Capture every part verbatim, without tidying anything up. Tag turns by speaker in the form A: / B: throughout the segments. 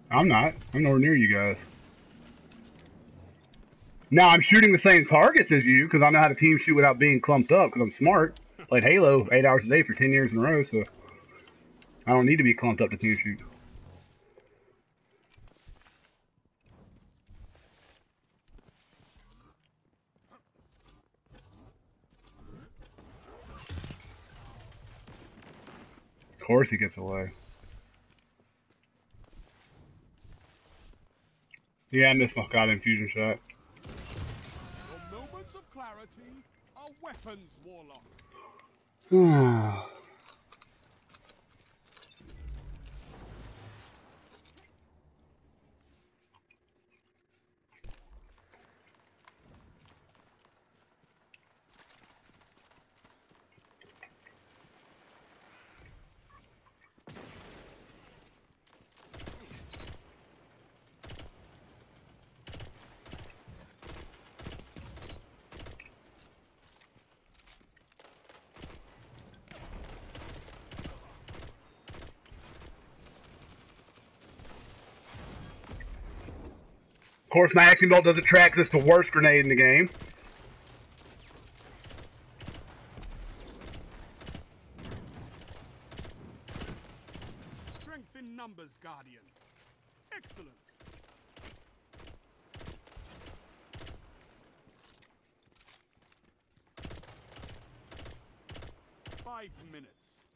A: I'm not. I'm nowhere near you guys. Now I'm shooting the same targets as you because I know how to team shoot without being clumped up because I'm smart. Played Halo eight hours a day for ten years in a row, so I don't need to be clumped up to team shoot. Of course he gets away. Yeah, I missed my goddamn fusion shot.
B: Your moments of clarity are weapons, Warlock.
A: Of course, my action bolt doesn't track because it's the worst grenade in the game.
B: Strength in numbers, Guardian. Excellent. Five minutes.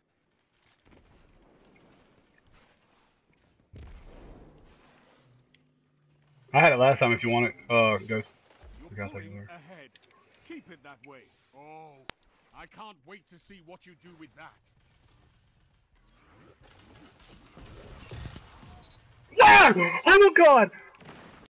A: I had it last time if you want it. Uh, Ghost.
B: You're going ahead. Keep it that way. Oh, I can't wait to see what you do with that.
A: Ah! Oh my god!